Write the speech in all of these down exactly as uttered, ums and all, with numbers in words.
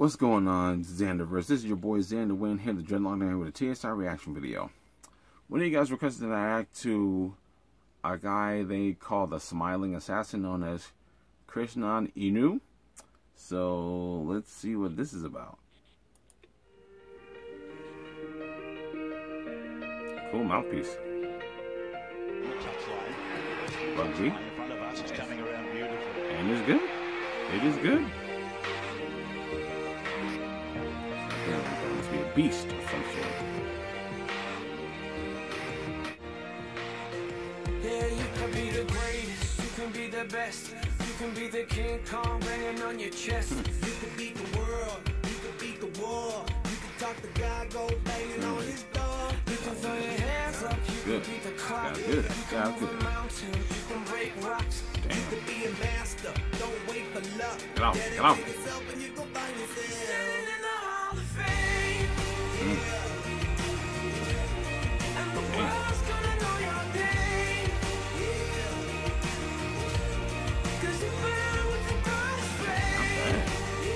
What's going on, Xanderverse? This is your boy Xander Wynn here, the Dreadlock Man, with a T S I reaction video. One of you guys requested that I act to a guy they call the Smiling Assassin, known as Krishnan Inu. So let's see what this is about. Cool mouthpiece. Rugby. And it's good. It is good. It must be a beast of some sort. Yeah, you can be the greatest, you can be the best, you can be the King Kong banging on your chest. You can beat the world, you can beat the war, you can talk the guy, go banging mm. on his door. You can throw your hands up, you good. can beat the clock, Sounds good. you can Sounds move good. a mountain, you can break rocks. Damn. You can be a master, don't wait for luck. Get out, get out. And you go find yourself. Standing in the Hall of Fame. Mm. And the world's gonna know your name. Cause you burn with the brightest flame.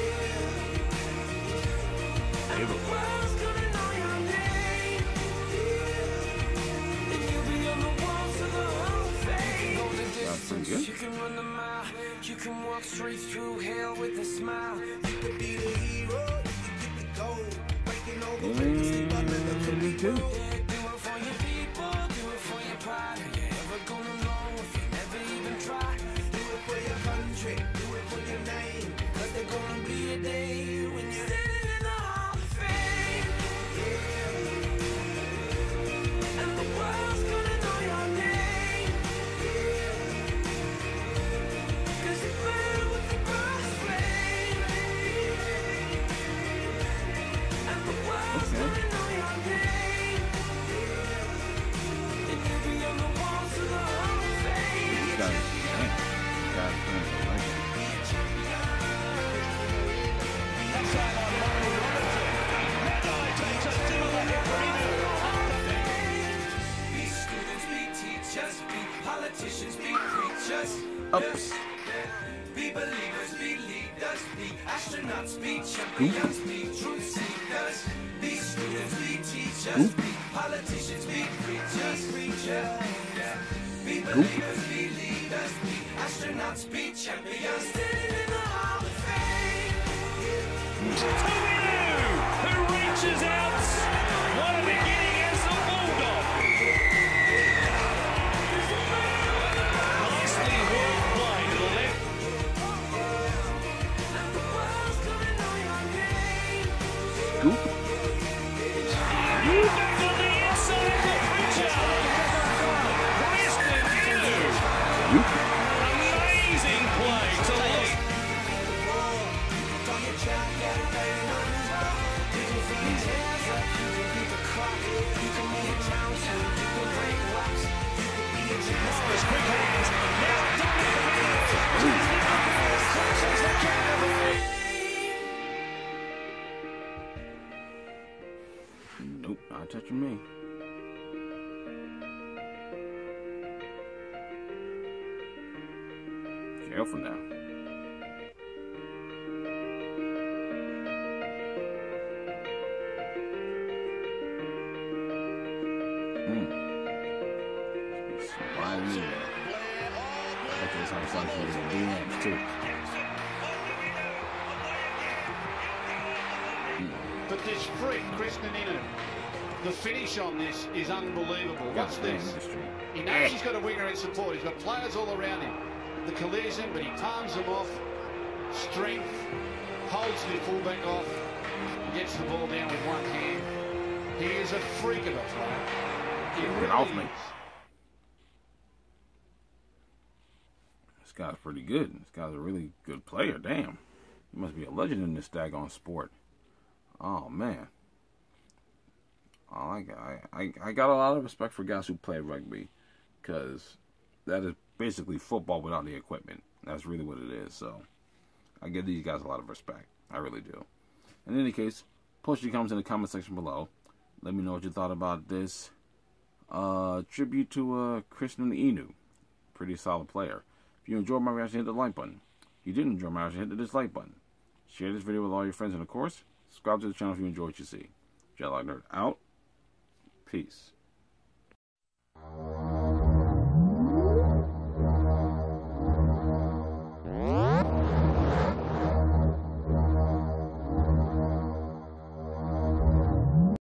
And the world's gonna know your name. And you'll be on the walls of the Hall of Fame. You can go the distance, you can run the mile, you can walk straight through hell with a smile. You can be the hero, you can get the gold, breaking all the records and bumping the complete world. Yeah, do it for your people, do it for your pride. Are you ever gonna know if you never even try? Do it for your country, do it for your name, cause there's gonna be a day when you're standing in the Hall of Fame. Yeah. And the world's gonna know your name. Cause you burn with the brightest flame. And the world's gonna know your name. And you'll be on the walls of the Hall of Fame. This guy, damn. This guy's playing the legend. Be students, be teachers, be politicians, be preachers. Ups. Be believers, be leaders, be astronauts, be champions, be truth seekers. Be students, be teachers, be politicians, be preachers, preachers. Be believers, be leaders, be astronauts, be champions. Standing in the Hall of Fame. Who reaches out? What a beginning as the Bulldog. Nicely well played to the left. And the world's gonna know your name. Scoop. Back on the inside for Pritchard. Krishnan Inu. Amazing play to left. There's quick hands. Now Nope, not touching me. Careful now. Mm. Sliding in there. I bet you it's how it's like for the D Ms too. But this freak, Krishnan Inu, the finish on this is unbelievable. What's this? He knows he's got a winger in support. He's got players all around him. The collision, but he palms them off. Strength, holds the fullback off, gets the ball down with one hand. He is a freak of a player. He Get really off me. is. This guy's pretty good. This guy's a really good player. Damn. He must be a legend in this daggone sport. Oh, man. Oh, I, got, I, I got a lot of respect for guys who play rugby, because that is basically football without the equipment. That's really what it is. So I give these guys a lot of respect. I really do. In any case, post your comments in the comment section below. Let me know what you thought about this uh, tribute to uh, Krishnan Inu. Pretty solid player. If you enjoyed my reaction, hit the like button. If you didn't enjoy my reaction, hit the dislike button. Share this video with all your friends, and of course, subscribe to the channel if you enjoy what you see. Jetlag Nerd out. Peace.